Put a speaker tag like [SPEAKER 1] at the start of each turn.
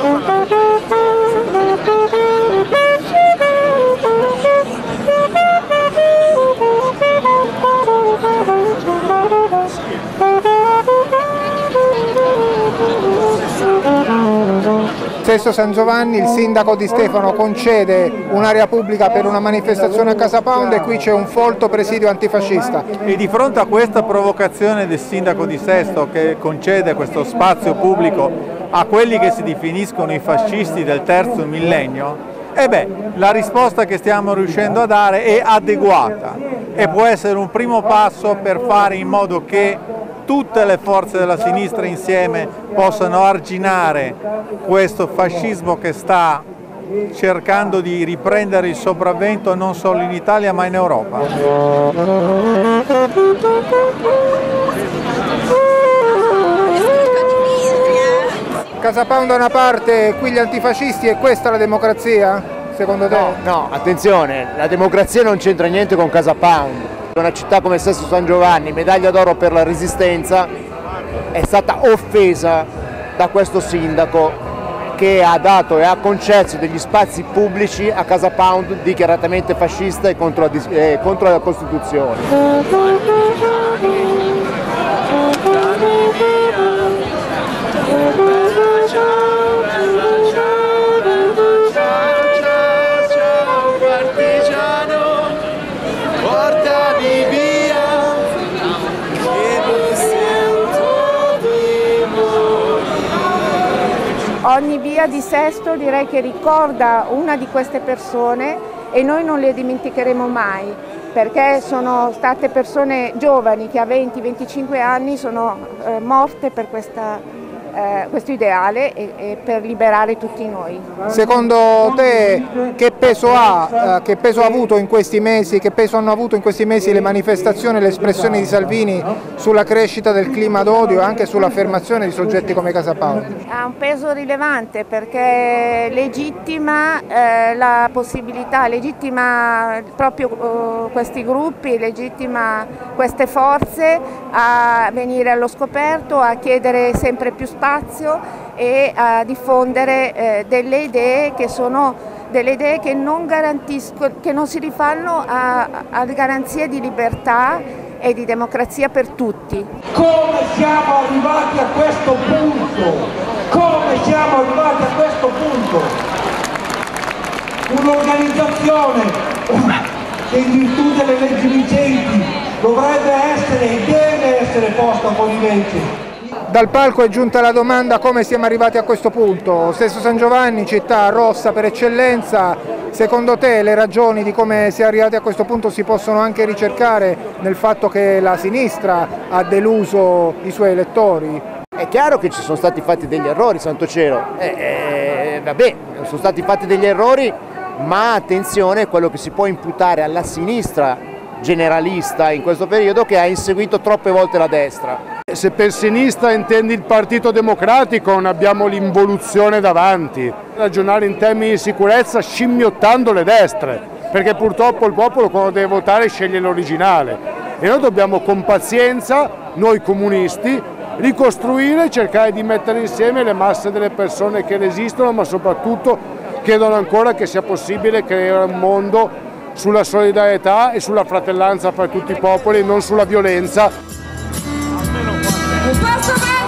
[SPEAKER 1] Sesto San Giovanni, il sindaco Di Stefano concede un'area pubblica per una manifestazione a Casa Pound e qui c'è un folto presidio antifascista.
[SPEAKER 2] E di fronte a questa provocazione del sindaco di Sesto che concede questo spazio pubblico a quelli che si definiscono i fascisti del terzo millennio, la risposta che stiamo riuscendo a dare è adeguata e può essere un primo passo per fare in modo che tutte le forze della sinistra insieme possano arginare questo fascismo che sta cercando di riprendere il sopravvento non solo in Italia ma in Europa.
[SPEAKER 1] Casa Pound da una parte, qui gli antifascisti, e questa la democrazia, secondo te?
[SPEAKER 3] No, attenzione, la democrazia non c'entra niente con Casa Pound. Una città come Sesto San Giovanni, medaglia d'oro per la Resistenza, è stata offesa da questo sindaco che ha dato e ha concesso degli spazi pubblici a Casa Pound dichiaratamente fascista e contro la Costituzione.
[SPEAKER 4] Ogni via di Sesto direi che ricorda una di queste persone e noi non le dimenticheremo mai, perché sono state persone giovani che a 20-25 anni sono morte per questo ideale e per liberare tutti noi.
[SPEAKER 1] Secondo te che peso ha avuto in questi mesi, che peso hanno avuto in questi mesi le manifestazioni e le espressioni di Salvini sulla crescita del clima d'odio e anche sull'affermazione di soggetti come Casa Pound?
[SPEAKER 4] Ha un peso rilevante perché legittima la possibilità, legittima proprio questi gruppi, legittima queste forze a venire allo scoperto, a chiedere sempre più spazio e a diffondere delle idee che sono delle idee che non garantiscono, che non si rifanno a garanzie di libertà e di democrazia per tutti.
[SPEAKER 5] Come siamo arrivati a questo punto? Come siamo arrivati a questo punto? Un'organizzazione che in virtù delle leggi vigenti dovrebbe essere e deve essere posta con i leggi.
[SPEAKER 1] Dal palco è giunta la domanda: come siamo arrivati a questo punto? Sesto San Giovanni, città rossa per eccellenza, secondo te le ragioni di come si è arrivati a questo punto si possono anche ricercare nel fatto che la sinistra ha deluso i suoi elettori?
[SPEAKER 3] È chiaro che ci sono stati fatti degli errori, santo cielo, sono stati fatti degli errori, ma attenzione a quello che si può imputare alla sinistra generalista in questo periodo, che ha inseguito troppe volte la destra.
[SPEAKER 6] Se per sinistra intendi il Partito Democratico non abbiamo l'involuzione davanti, ragionare in termini di sicurezza scimmiottando le destre, perché purtroppo il popolo quando deve votare sceglie l'originale e noi dobbiamo con pazienza, noi comunisti, ricostruire e cercare di mettere insieme le masse delle persone che resistono, ma soprattutto chiedono ancora che sia possibile creare un mondo sulla solidarietà e sulla fratellanza fra tutti i popoli, non sulla violenza.
[SPEAKER 7] Un passo